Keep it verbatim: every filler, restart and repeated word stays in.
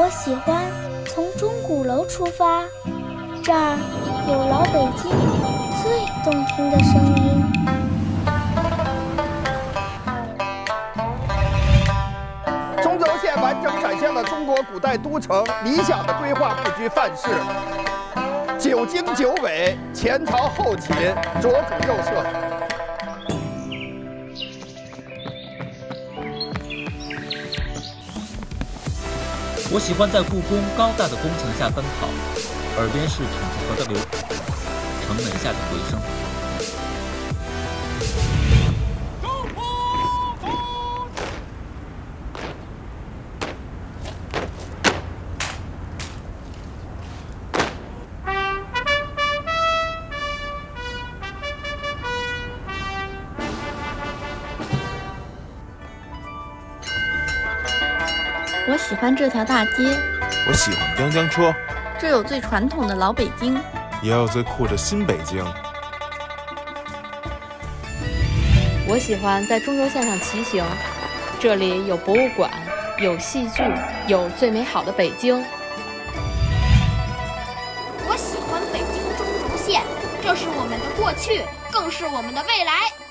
我喜欢从钟鼓楼出发，这儿有老北京最动听的声音。 中轴线完整展现了中国古代都城理想的规划布局范式，九经九纬，前朝后秦，左主右摄。 我喜欢在故宫高大的宫墙下奔跑，耳边是筒子河的流淌，城门下的回声。 我喜欢这条大街， 我喜欢江江车， 这有最传统的老北京， 也有最酷的新北京。 我喜欢在中轴线上骑行，这里有博物馆，有戏剧，有最美好的北京。 我喜欢北京中轴线，这是我们的过去，更是我们的未来。